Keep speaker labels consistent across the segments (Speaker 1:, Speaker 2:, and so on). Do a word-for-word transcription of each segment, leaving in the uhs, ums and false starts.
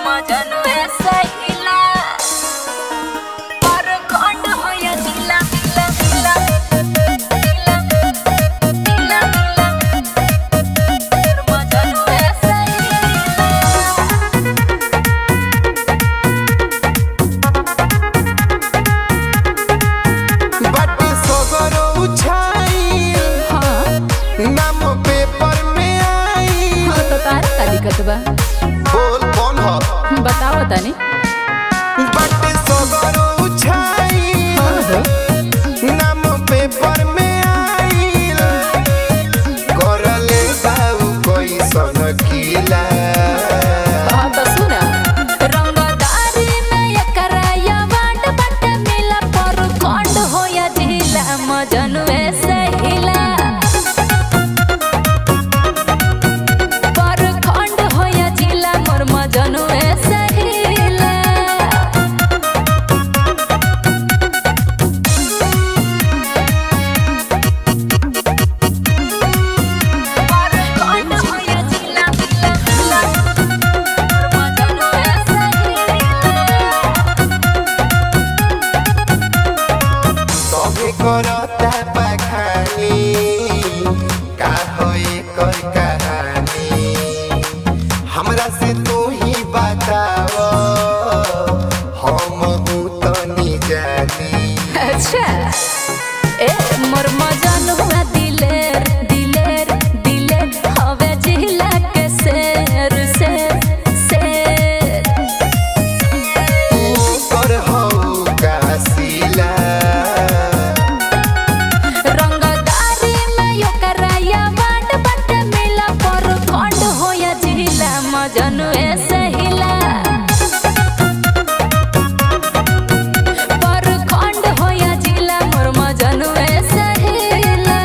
Speaker 1: बोल कौन हो?
Speaker 2: बताओ तनी।
Speaker 1: बट सगरो उछाई नाम पेपर में आइल करले बाऊ कोई सन किला।
Speaker 2: हां तो सुना रंगदारी में एकराया बाट बाट मिला पर खंड होया जिला मजनुए सहिला मजनुए सहिला।
Speaker 1: सभी करता बखानी का होए कर कहानी हमरा से तू ही बताओ हम उतनी जानी।
Speaker 2: अच्छा ए मोर मजनुआ दिलेर दिलेर दिलेर हवे जिला के शेर शेर शेर
Speaker 1: ऊपर हो कासिला
Speaker 2: रंगदारी में यो कराया बाट बाट मिला पर खंड होया जिला मजनुए सहिला पर खंड होया जिला मोर मजनुए सहिला।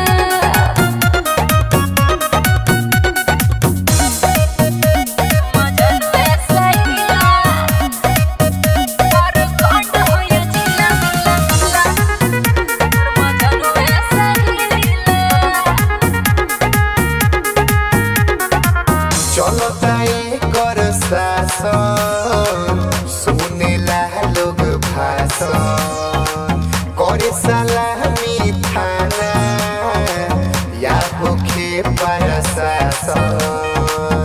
Speaker 2: मजनुए सहिला पर खंड होया जिला मजनुए सहिला।
Speaker 1: चलता कर शासन सुनेला लोग भाषण करे सलामी थाना या होखे प्रशासन।